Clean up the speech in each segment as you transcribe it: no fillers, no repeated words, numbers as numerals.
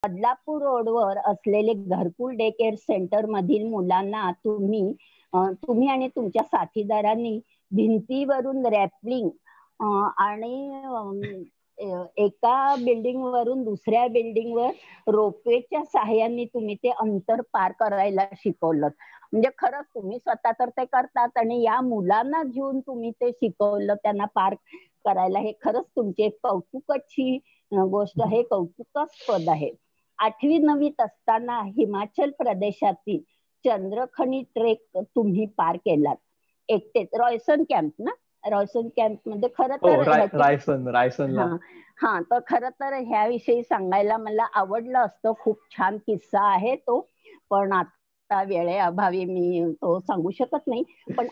बदलापूर रोडवर असलेले घरकुल डे केअर सेंटर मधील मुलांना तुम्ही आणि तुमच्या साथीदारांनी भिंतीवरून रॅपलिंग आणि एका बिल्डिंग वरून दुसऱ्या बिल्डिंग वर रोपवेच्या सहाय्याने तुम्ही ते अंतर पार करायला शिकवलं. म्हणजे खरंच तुम्ही स्वतः तर ते करतात आणि या मुलांना घेऊन तुम्ही ते शिकवलं त्यांना पार करायला. हे खरंच तुमची एक कौतुकाची गोष्ट आहे, कौतुकास्पद आहे. 8वी-9वीत असताना हिमाचल प्रदेशातील चंद्रखनी ट्रेक तुम्ही पार केलात एकटेच. रॉयसन कॅम्प ना, रॉयसन कॅम्प मध्ये. खरं तर रायसनला. हा तर खरं तर ह्याविषयी सांगायला मला आवडलं असतं. खूप छान किस्सा आहे तो, पण आता वेळेअभावी मी तो सांगू शकत नाही. पण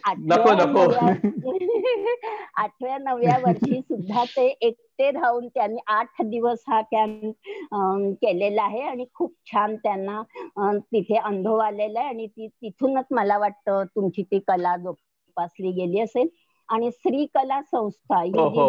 8व्या-9व्या वर्षी सुद्धा ते एकटे राहून त्यांनी 8 दिवस हा कॅम्प केलेला आहे आणि खूप छान त्यांना तिथे अनुभव आलेला आहे. आणि तिथूनच मला वाटतं तुमची ती कला जोपासली गेली असेल. आणि श्री कला संस्था ही जी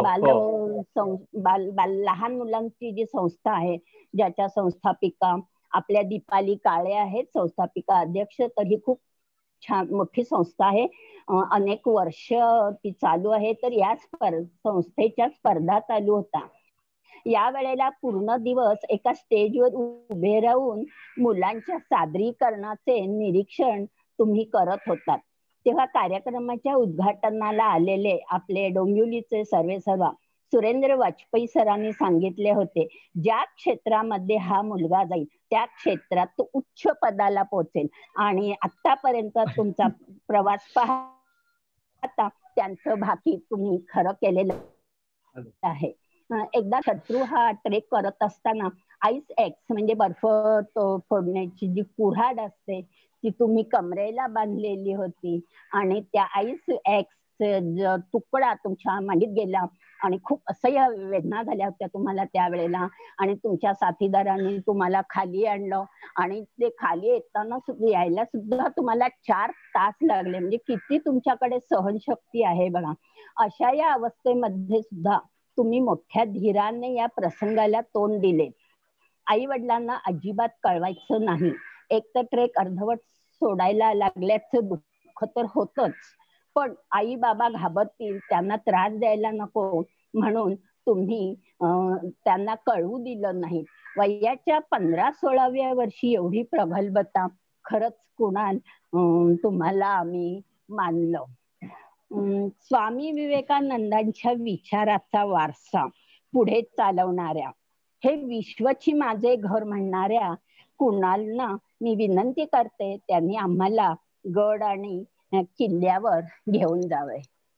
लहान मुलांची जी संस्था आहे, ज्याच्या संस्थापिका आपल्या दीपाली काळे आहेत, संस्थापिका अध्यक्ष. तर ही खूप छान मोठी संस्था आहे, अनेक वर्ष ती चालू आहे. तर या संस्थेच्या स्पर्धा चालू होता. या वेळेला पूर्ण दिवस एका स्टेजवर उभे राहून मुलांच्या सादरीकरणाचे निरीक्षण तुम्ही करत होतात. तेव्हा कार्यक्रमाच्या उद्घाटनाला आलेले आपले डोंबिवलीचे सर्वेसर्वा सुरेंद्र वाजपेयी सरांनी सांगितले होते, ज्या क्षेत्रामध्ये हा मुलगा जाईल त्या क्षेत्रात तो उच्च पदाला पोहोचेल. आणि आतापर्यंत तुमचा प्रवास पाहता त्यांचं भाकी तुम्ही खरं केलेलं आहे. एकदा शत्रू हा ट्रेक करत असताना आईस एक्स म्हणजे बर्फ फोडण्याची जी कुऱ्हाड असते ती तुम्ही कमरेला बांधलेली होती आणि त्या आईस एक्स तुकडा तुमच्या मांडीत गेला आणि खूप असह्य वेदना झाल्या होत्या तुम्हाला त्यावेळेला. आणि तुमच्या साथीदारांनी तुम्हाला खाली आणलं आणि ते खाली येताना यायला सुद्धा तुम्हाला 4 तास लागले. म्हणजे किती तुमच्याकडे सहनशक्ती आहे बघा. अशा या अवस्थेमध्ये सुद्धा तुम्ही मोठ्या धीराने या प्रसंगाला तोंड दिले. आई वडिलांना अजिबात कळवायचं नाही. एक तर ट्रेक अर्धवट सोडायला लागल्याचं दुःख तर होतच, पण आई बाबा घाबरतील, त्यांना त्रास द्यायला नको म्हणून तुम्ही त्यांना कळवू दिलं नाही. वयाच्या 15-16व्या वर्षी एवढी प्रगल्भता, खरंच कुणाल तुम्हाला आम्ही मानलं. स्वामी विवेकानंदांच्या विचाराचा वारसा पुढे चालवणाऱ्या, हे विश्वची माझे घर म्हणणाऱ्या कुणालना मी विनंती करते, त्यांनी आम्हाला गड आणि किल्ल्यावर घेऊन जावे.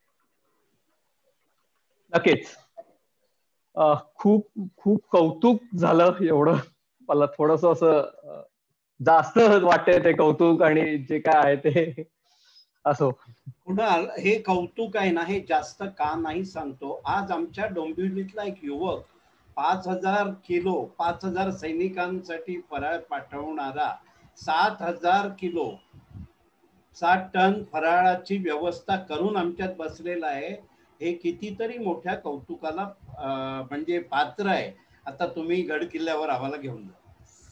नक्कीच. खूप खूप कौतुक झालं. एवढं मला थोडस असं जास्त वाटतंय ते कौतुक आणि जे काय आहे ते. असो कुणाल, हे कौतुक आहे ना, हे जास्त का नाही सांगतो. आज आमच्या डोंबिवलीतला एक युवक 5000 किलो 5000 सैनिकांसाठी फराळ पाठवणारा 7000 किलो 60 टन फराळाची व्यवस्था करून आमच्यात बसलेला आहे. हे कितीतरी मोठ्या कौतुकाला म्हणजे पात्र आहे. आता तुम्ही गड किल्ल्यावर आम्हाला घेऊन जा.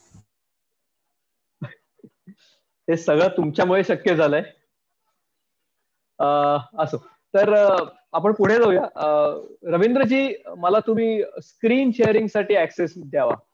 हे सगळं तुमच्यामुळे शक्य झालंय. असो तर आपण पुढे जाऊया. रवींद्रजी, मला तुम्ही स्क्रीन शेअरिंग साठी ऍक्सेस द्यावा.